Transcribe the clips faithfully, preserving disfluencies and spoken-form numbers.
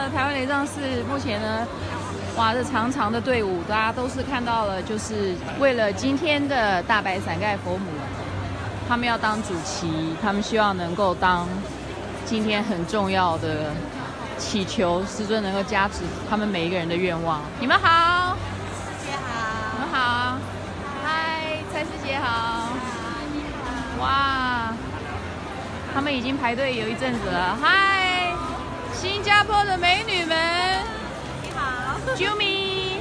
的台湾雷藏寺目前呢，哇，这长长的队伍，大家都是看到了，就是为了今天的大白伞盖佛母，他们要当主旗，他们希望能够当今天很重要的祈求师尊能够加持他们每一个人的愿望。你们好， 师姐好， 你们好，嗨，蔡师姐好，哇，他们已经排队有一阵子了，嗨，新加坡的美女们， 你好 ，Jumi，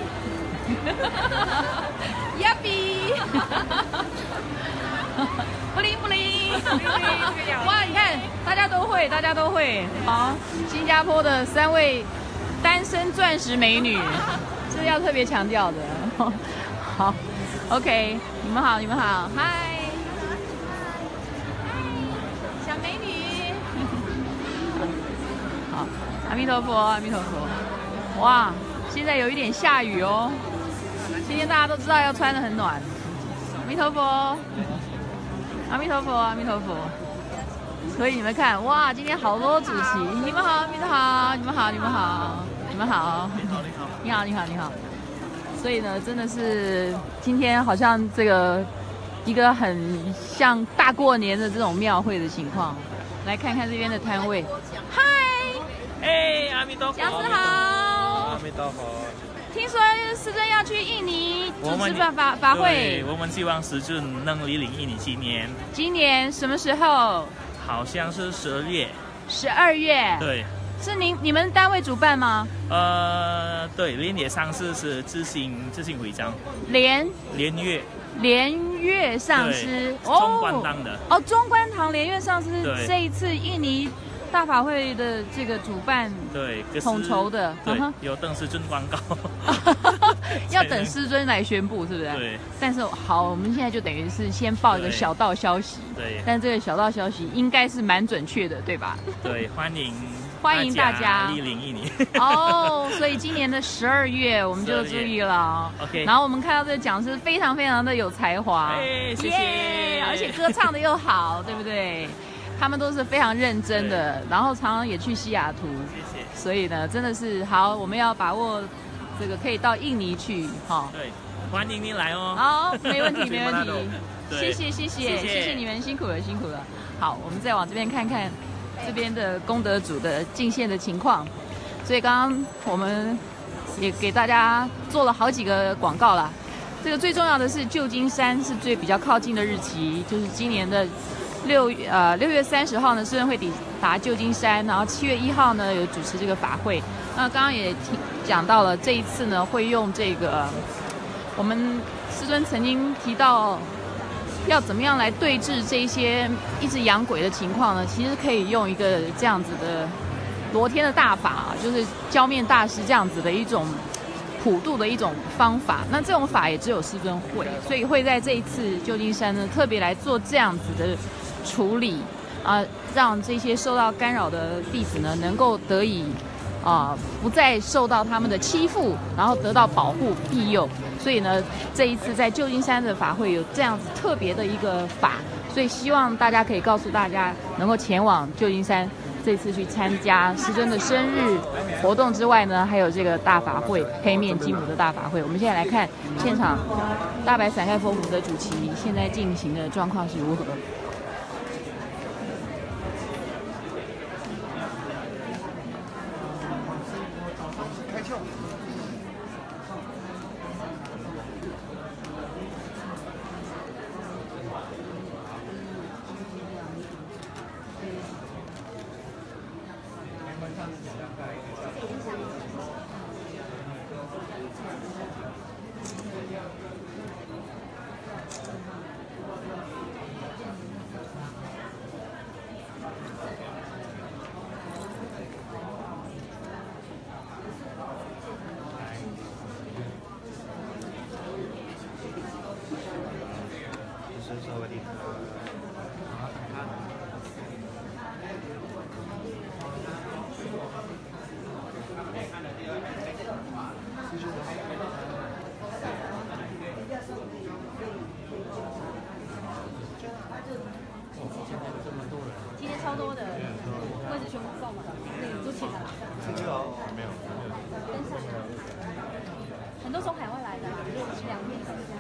Yappy， 不灵不灵，哇，你看大家都会，大家都会。好，新加坡的三位单身钻石美女，这是要特别强调的。好 ，OK， 你们好，你们好，嗨，小美女。好，阿弥陀佛，阿弥陀佛。哇，现在有一点下雨哦。今天大家都知道要穿得很暖。阿弥陀佛，阿弥陀佛，阿弥陀佛。所以你们看，哇，今天好多主席，你们好，你们好，你们好，你们好，你们好，你好，你好，你好，你好。所以呢，真的是今天好像这个一个很像大过年的这种庙会的情况。来看看这边的摊位，嗨， 哎，阿弥陀佛， 讲师好， 阿弥陀佛。 听说师尊要去印尼主持我们法法法会， 对，我们希望师尊能莅临印尼纪念。 今年什么时候？ 好像是十二月。 十二月。 对。 是您你们单位主办吗？ 呃，对，连野上市是自行自行徽章。 连连月。 连月上师。 哦。中观堂的。 哦，中观堂连月上师对这一次印尼大法会的这个主办对统筹的。 对， 嗯、 有邓师尊广告。 要等师尊来宣布，是不是？ 对。 但是好，我们现在就等于是先报一个小道消息。 对。 但这个小道消息应该是蛮准确的，对吧？ 对，欢迎欢迎大家莅临印尼。 哦，所以今年的十二月我们就注意了。 OK。 然后我们看到这个讲师非常非常的有才华， 哎，谢谢。 Yeah, 而且歌唱的又好，对不对？他们都是非常认真的，然后常常也去西雅图。 谢谢。 所以呢，真的是好，我们要把握这个可以到印尼去，哈。 对，欢迎您来哦。 好，没问题，没问题。谢谢，谢谢， 谢谢谢你们，辛苦了，辛苦了。好，我们再往这边看看这边的功德主的进献的情况。所以刚刚我们也给大家做了好几个广告啦。这个最重要的是旧金山是最比较靠近的日期，就是今年的六呃六月三十号呢，师尊会抵达旧金山，然后七月一号呢有主持这个法会。那刚刚也听讲到了，这一次呢会用这个我们师尊曾经提到要怎么样来对治这一些一直养鬼的情况呢？其实可以用一个这样子的罗天的大法，就是教面大师这样子的一种普渡的一种方法。那这种法也只有师尊会，所以会在这一次旧金山呢特别来做这样子的处理啊、呃，让这些受到干扰的弟子呢能够得以啊、呃、不再受到他们的欺负，然后得到保护庇佑。所以呢，这一次在旧金山的法会有这样子特别的一个法，所以希望大家可以告诉大家，能够前往旧金山这次去参加师尊的生日活动之外呢，还有这个大法会黑面金母的大法会。我们现在来看现场大白伞盖佛母的主旗现在进行的状况是如何。 今天超多的，位置全部爆满。对，都前没有， 很多从海外来的啦，两面三家。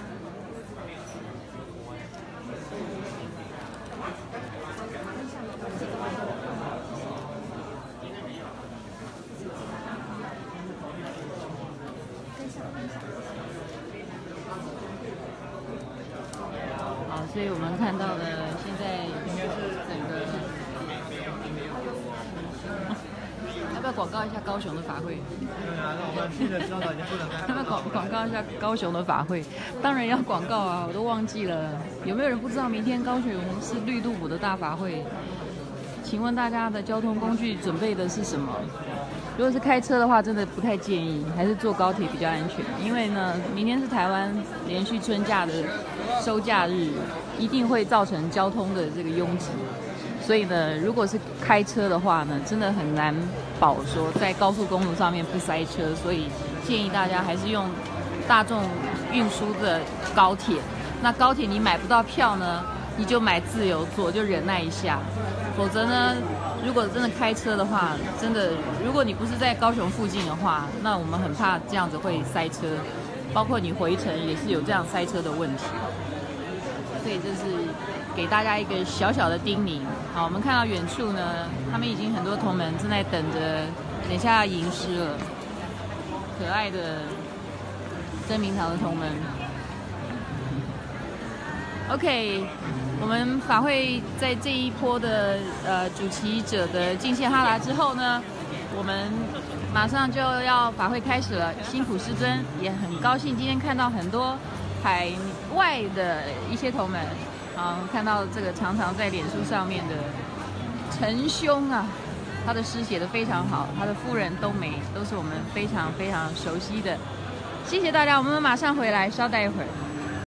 好，所以我们看到的现在整个。要不要广告一下高雄的法会？ 对啊，那我们去的时候已经不能要不要广广告一下高雄的法会？当然要广告啊，我都忘记了。有没有人不知道明天高雄是绿度谷的大法会？请问大家的交通工具准备的是什么？如果是开车的话，真的不太建议，还是坐高铁比较安全。因为呢，明天是台湾连续春假的收假日，一定会造成交通的这个拥挤。所以呢，如果是开车的话呢，真的很难保说在高速公路上面不塞车。所以建议大家还是用大众运输的高铁。那高铁你买不到票呢，你就买自由座，就忍耐一下。否则呢，如果真的开车的话，真的，如果你不是在高雄附近的话，那我们很怕这样子会塞车，包括你回程也是有这样塞车的问题。所以这是给大家一个小小的叮咛。好，我们看到远处呢，他们已经很多同门正在等着，等一下要吟诗了。可爱的真明堂的同门。OK， 我们法会在这一波的呃主旗者的敬献哈达之后呢，我们马上就要法会开始了。辛苦师尊，也很高兴今天看到很多海外的一些同门。好，看到这个常常在脸书上面的陈兄啊，他的诗写得非常好，他的夫人冬梅都是我们非常非常熟悉的。谢谢大家，我们马上回来，稍待一会儿。